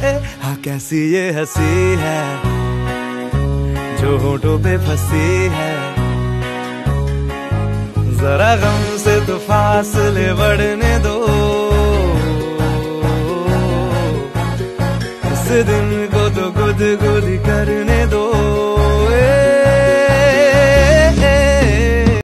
हाँ कैसी ये हंसी है जो होठों पे फंसी है, जरा गम से तो फासले बढ़ने दो, इस दिन को तो गुदगुदी